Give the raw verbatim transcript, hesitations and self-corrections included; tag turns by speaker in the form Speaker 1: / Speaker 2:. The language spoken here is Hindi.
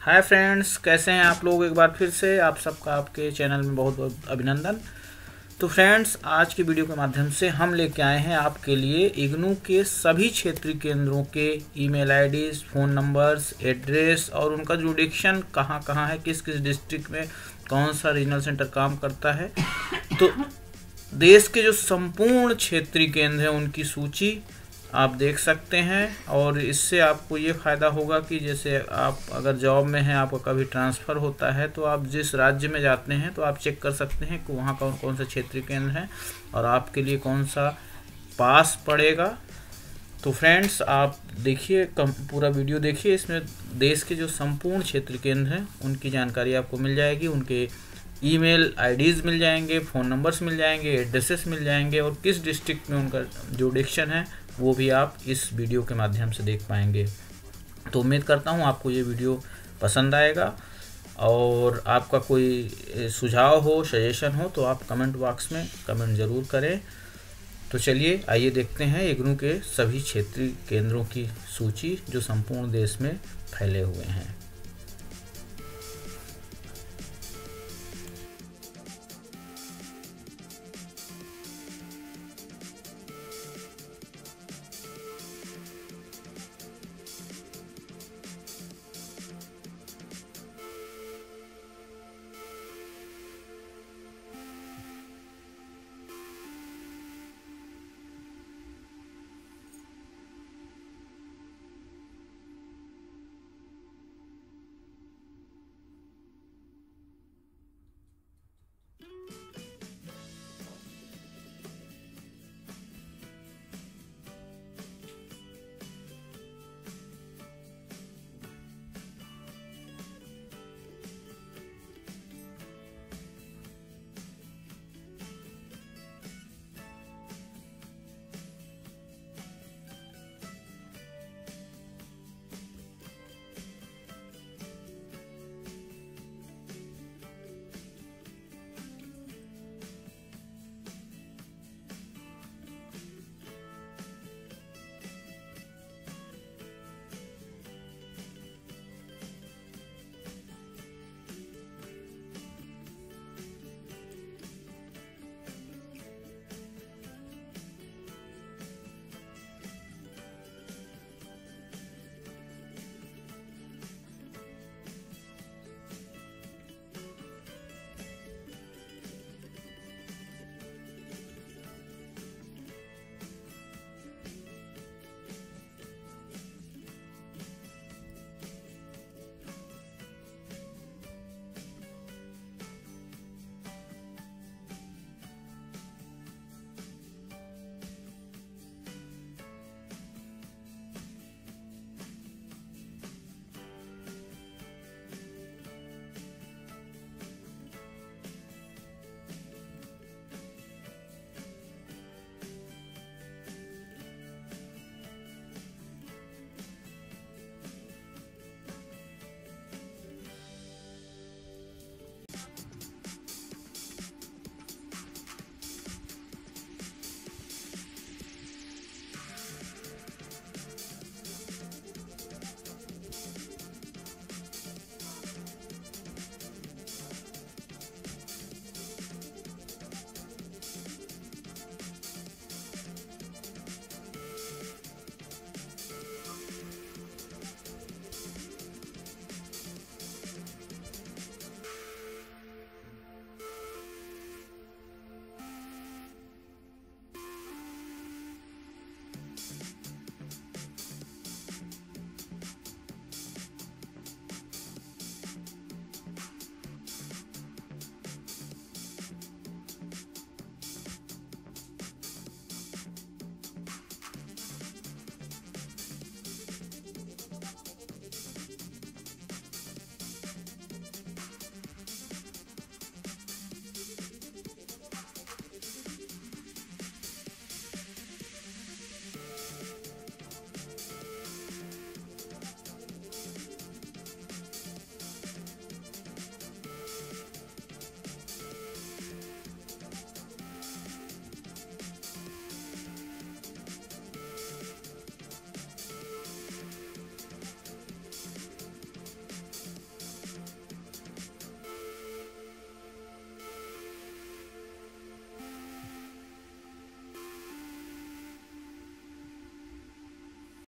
Speaker 1: हाय फ्रेंड्स, कैसे हैं आप लोग। एक बार फिर से आप सबका आपके चैनल में बहुत बहुत अभिनंदन। तो फ्रेंड्स, आज की वीडियो के माध्यम से हम लेके आए हैं आपके लिए इग्नू के सभी क्षेत्रीय केंद्रों के email IDs, phone numbers, address और उनका जुडिक्शन कहाँ कहाँ है, किस किस डिस्ट्रिक्ट में कौन सा रीजनल सेंटर काम करता है। तो देश के जो संपूर्ण क्षेत्रीय केंद्र हैं उनकी सूची आप देख सकते हैं। और इससे आपको ये फ़ायदा होगा कि जैसे आप अगर जॉब में हैं, आपका कभी ट्रांसफ़र होता है, तो आप जिस राज्य में जाते हैं तो आप चेक कर सकते हैं कि वहाँ कौन कौन सा क्षेत्रीय केंद्र है और आपके लिए कौन सा पास पड़ेगा। तो फ्रेंड्स, आप देखिए, कम पूरा वीडियो देखिए। इसमें देश के जो संपूर्ण क्षेत्रीय केंद्र हैं उनकी जानकारी आपको मिल जाएगी, उनके ईमेल आईडीज़ मिल जाएंगे, फ़ोन नंबर्स मिल जाएंगे, एड्रेसेस मिल जाएंगे और किस डिस्ट्रिक्ट में उनका जुडिक्शन है वो भी आप इस वीडियो के माध्यम से देख पाएंगे। तो उम्मीद करता हूँ आपको ये वीडियो पसंद आएगा। और आपका कोई सुझाव हो, सजेशन हो तो आप कमेंट बॉक्स में कमेंट ज़रूर करें। तो चलिए आइए देखते हैं इग्नू के सभी क्षेत्रीय केंद्रों की सूची जो संपूर्ण देश में फैले हुए हैं।